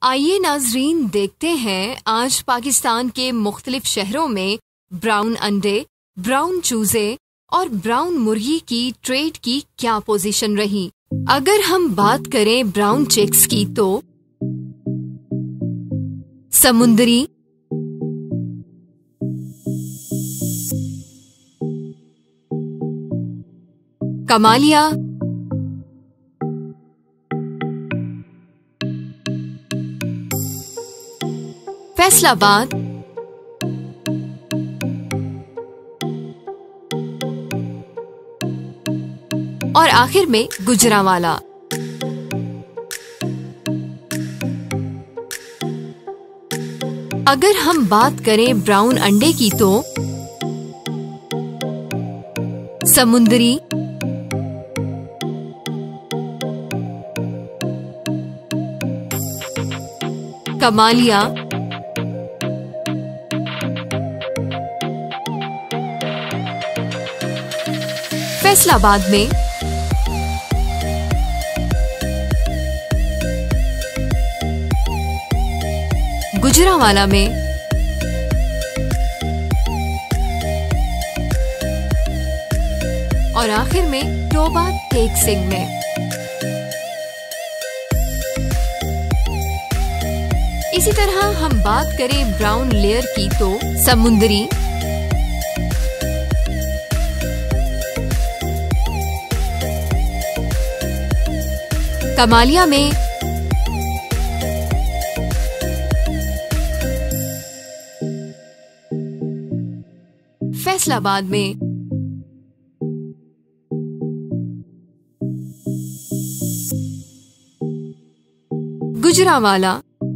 आइए नाजरीन देखते हैं आज पाकिस्तान के मुख्तलिफ शहरों में ब्राउन अंडे, ब्राउन चूजे और ब्राउन मुर्गी की ट्रेड की क्या पोजीशन रही। अगर हम बात करें ब्राउन चिक्स की तो समुंदरी, कमालिया, फैसलाबाद, और आखिर में गुजरांवाला। अगर हम बात करें ब्राउन अंडे की तो समुंदरी, कमालिया, फैसलाबाद में गुजरांवाला में और आखिर में टोबा टेक सिंह में। इसी तरह हम बात करें ब्राउन लेयर की तो समुंदरी, कमालिया में, फैसलाबाद में, गुजरांवाला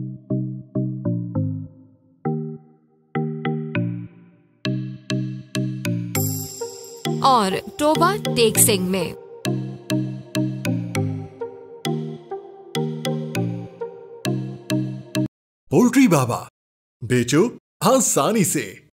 और टोबा टेक सिंह में। पोल्ट्री बाबा, बेचो आसानी से।